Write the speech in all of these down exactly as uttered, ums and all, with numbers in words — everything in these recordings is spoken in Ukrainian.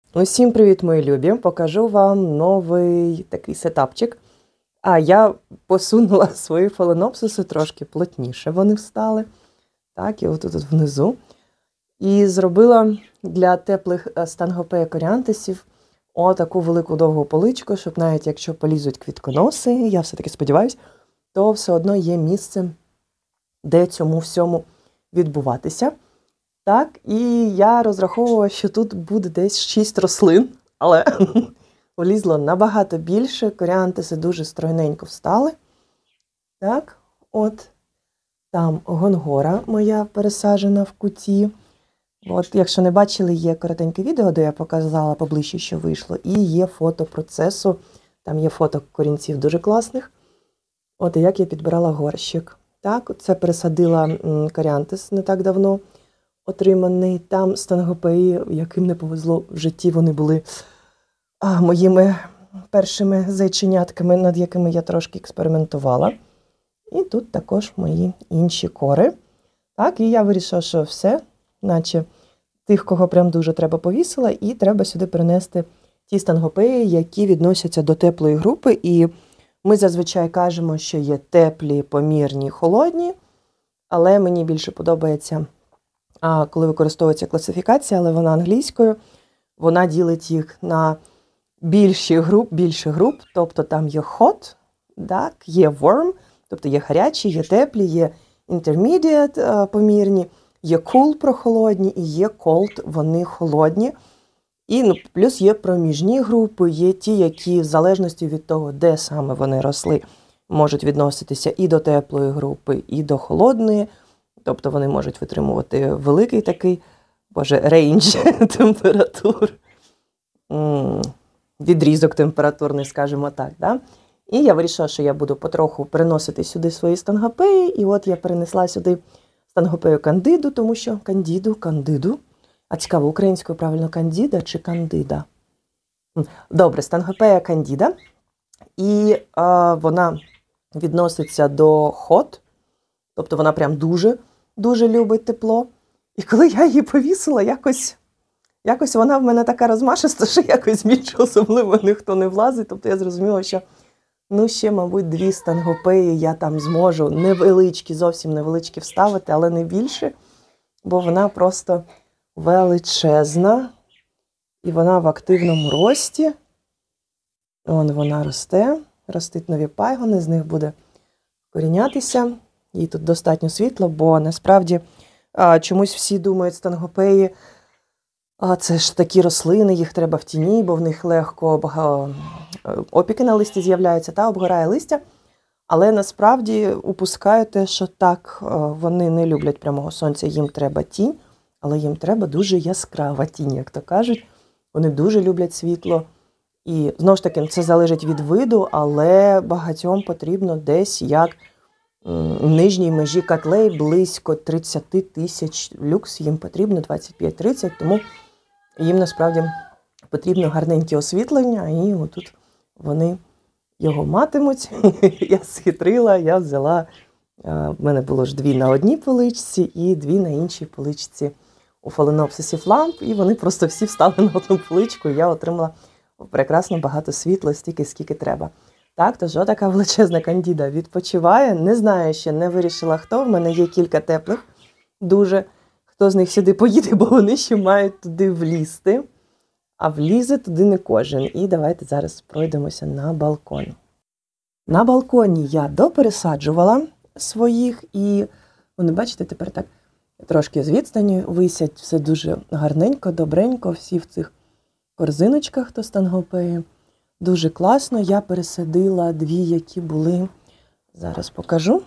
Усім привіт, мої любі! Покажу вам новий такий сетапчик. А я посунула свої фаленопсиси трошки плотніше, вони встали. Так, і отут от внизу. І зробила для теплих стангопея коріантесів отаку велику довгу поличку, щоб навіть якщо полізуть квітконоси, я все-таки сподіваюся, то все одно є місце, де цьому всьому відбуватися. Так, і я розраховувала, що тут буде десь шість рослин, але влізло набагато більше, коріантеси дуже стройненько встали. Так, от, там гонгора моя пересаджена в куті. От, якщо не бачили, є коротеньке відео, де я показала поближче, що вийшло, і є фото процесу, там є фото корінців дуже класних. От, і як я підбирала горщик. Так, це пересадила коріантес не так давно. Отриманий там стангопеї, яким не повезло в житті, вони були а, моїми першими зайченятками, над якими я трошки експериментувала. І тут також мої інші кори. Так, і я вирішила, що все, наче тих, кого прям дуже треба, повісила, і треба сюди перенести ті стангопеї, які відносяться до теплої групи. І ми зазвичай кажемо, що є теплі, помірні, холодні, але мені більше подобається, а коли використовується класифікація, але вона англійською, вона ділить їх на більші груп, більше груп, тобто там є hot, так, є warm, тобто є гарячі, є теплі, є intermediate, помірні, є cool прохолодні і є cold, вони холодні. І ну, плюс є проміжні групи, є ті, які в залежності від того, де саме вони росли, можуть відноситися і до теплої групи, і до холодної. Тобто вони можуть витримувати великий такий, боже, рейндж температур, відрізок температурний, скажімо так. Да? І я вирішила, що я буду потроху переносити сюди свої стангопеї. І от я перенесла сюди стангопею кандиду, тому що кандиду, кандиду. А цікаво, українською правильно кандіда чи кандида? Добре, стангопея кандіда. І а, вона відноситься до hot, тобто вона прям дуже дуже любить тепло. І коли я її повісила, якось, якось вона в мене така розмашиста, що якось більше особливо ніхто не влазить. Тобто я зрозуміла, що ну ще, мабуть, дві стангопеї я там зможу невеличкі, зовсім невеличкі вставити, але не більше, бо вона просто величезна. І вона в активному рості. Вон вона росте, ростуть нові пагони, з них буде корінятися. Їй тут достатньо світла, бо насправді а, чомусь всі думають, стангопеї, а це ж такі рослини, їх треба в тіні, бо в них легко бага... опіки на листі з'являються та обгорає листя. Але насправді упускають те, що так, вони не люблять прямого сонця, їм треба тінь, але їм треба дуже яскрава тінь, як то кажуть. Вони дуже люблять світло. І, знову ж таки, це залежить від виду, але багатьом потрібно десь як нижній межі котлей близько тридцять тисяч люкс, їм потрібно двадцять п'ять тридцять, тому їм насправді потрібно гарненьке освітлення, і отут вони його матимуть. Я схитрила, я взяла, в мене було ж дві на одній поличці і дві на іншій поличці у фаленопсисів ламп, і вони просто всі встали на одну поличку, і я отримала прекрасно багато світла, стільки, скільки треба. Так, тож така величезна кандіда відпочиває. Не знаю ще, не вирішила хто. В мене є кілька теплих. Дуже. Хто з них сюди поїде, бо вони ще мають туди влізти. А влізе туди не кожен. І давайте зараз пройдемося на балкон. На балконі я допересаджувала своїх. І, вони, бачите, тепер так трошки з відстані висять. Все дуже гарненько, добренько. Всі в цих корзиночках то стангопеї. Дуже класно. Я пересадила дві, які були, зараз покажу.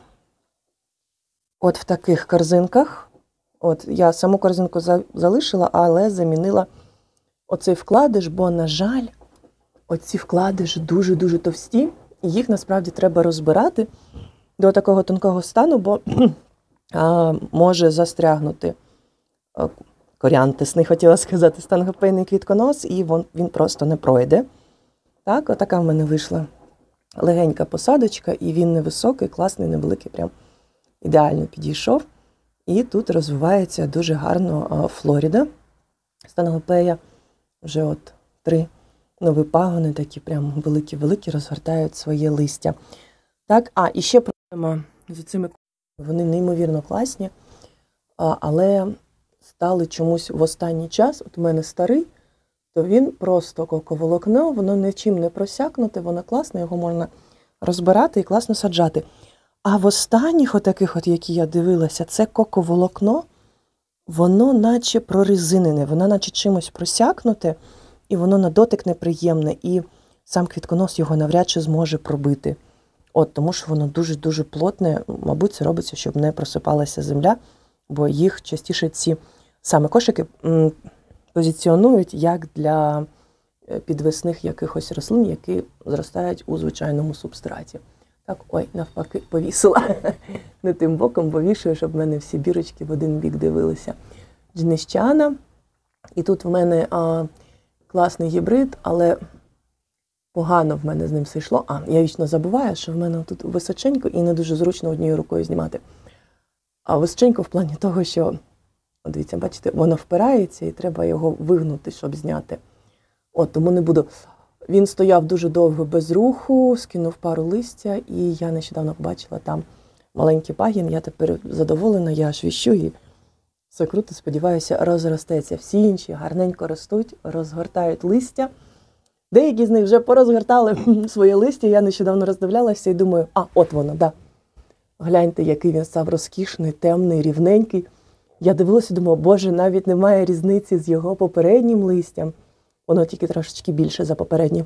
От в таких корзинках. От я саму корзинку залишила, але замінила оцей вкладиш, бо, на жаль, оці вкладиші дуже-дуже товсті. І їх насправді треба розбирати до такого тонкого стану, бо а, може застрягнути а, коріантес, не хотіла сказати, стангопейний квітконос, і він, він просто не пройде. Так, отака в мене вийшла легенька посадочка, і він невисокий, класний, невеликий, прям ідеально підійшов. І тут розвивається дуже гарно Флоріда, стангопея. вже от три нові пагони, такі прям великі-великі, розгортають своє листя. Так, а, і ще проблема з цими кокосами. Вони неймовірно класні, а, але стали чомусь в останній час, от у мене старий, то він просто коковолокно, воно нічим не просякнуте, воно класне, його можна розбирати і класно саджати. А в останніх отаких, от, які я дивилася, це коковолокно, воно наче прорезинене, воно наче чимось просякнуте, і воно на дотик неприємне, і сам квітконос його навряд чи зможе пробити. От, тому що воно дуже-дуже плотне, мабуть, це робиться, щоб не просипалася земля, бо їх частіше ці саме кошики м, позиціонують як для підвесних якихось рослин, які зростають у звичайному субстраті. Так, ой, навпаки, повісила. Не тим боком повішую, щоб в мене всі бірочки в один бік дивилися. Джинищана. І тут в мене а, класний гібрид, але погано в мене з ним все йшло. А, я вічно забуваю, що в мене тут височенько і не дуже зручно однією рукою знімати. А височенько в плані того, що, дивіться, бачите, воно впирається і треба його вигнути, щоб зняти. От, тому не буду. Він стояв дуже довго без руху, скинув пару листя, і я нещодавно побачила там маленький пагін. Я тепер задоволена, я аж віщу і все круто, сподіваюся, розростеться. Всі інші гарненько ростуть, розгортають листя. Деякі з них вже порозгортали своє листя. Я нещодавно роздивлялася і думаю, а, от воно, да. Гляньте, який він став розкішний, темний, рівненький. Я дивилася і думала, боже, навіть немає різниці з його попереднім листям. Воно тільки трошечки більше за попереднє.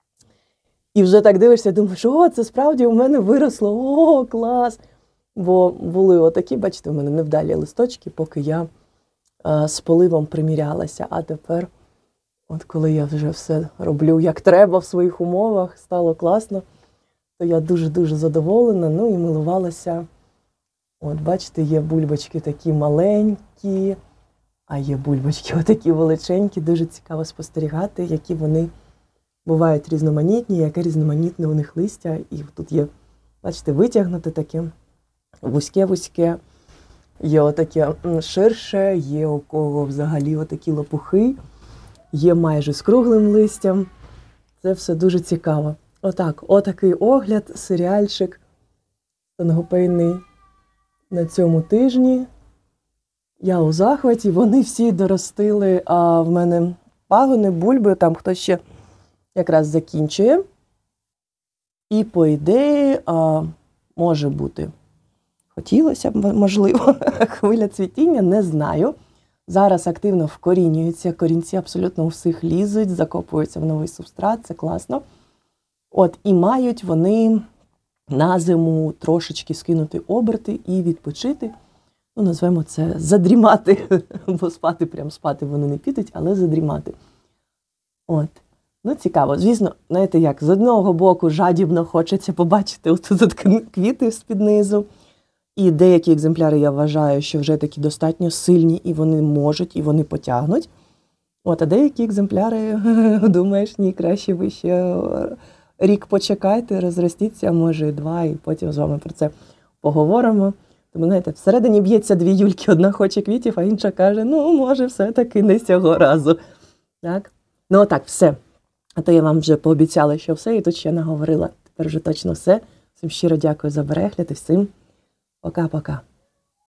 І вже так дивишся, думаєш, о, це справді у мене виросло, о, клас. Бо були отакі, бачите, у мене невдалі листочки, поки я а, з поливом примірялася. А тепер, от коли я вже все роблю як треба в своїх умовах, стало класно, то я дуже-дуже задоволена, ну і милувалася. От, бачите, є бульбочки такі маленькі, а є бульбочки отакі величенькі, дуже цікаво спостерігати, які вони бувають різноманітні, яке різноманітне у них листя. І тут є, бачите, витягнуте таке вузьке-вузьке, є отаке ширше, є у кого взагалі отакі лопухи, є майже з круглим листям. Це все дуже цікаво. Отак, отакий огляд, серіальчик стангопейний на цьому тижні. Я у захваті, вони всі доростили, а в мене пагони, бульби, там хтось ще якраз закінчує. І, по ідеї, а, може бути, хотілося б, можливо, хвиля цвітіння, не знаю. Зараз активно вкорінюються, корінці абсолютно у всіх лізуть, закопуються в новий субстрат, це класно. От, і мають вони на зиму трошечки скинути оберти і відпочити. Ну, назвемо це задрімати, бо спати, прям спати вони не підуть, але задрімати. От. Ну, цікаво. Звісно, знаєте як, з одного боку жадібно хочеться побачити отут квіти з-під низу. І деякі екземпляри я вважаю, що вже такі достатньо сильні, і вони можуть, і вони потягнуть. От, а деякі екземпляри, думаєш, ні, краще ви ще рік почекайте, розростіться, а може і два, і потім з вами про це поговоримо. Тому, знаєте, всередині б'ється дві Юльки, одна хоче квітів, а інша каже, ну, може, все-таки не цього разу. Так? Ну, отак, все. А то я вам вже пообіцяла, що все, і тут ще наговорила. Тепер вже точно все. Всім щиро дякую за перегляд і всім пока-пока.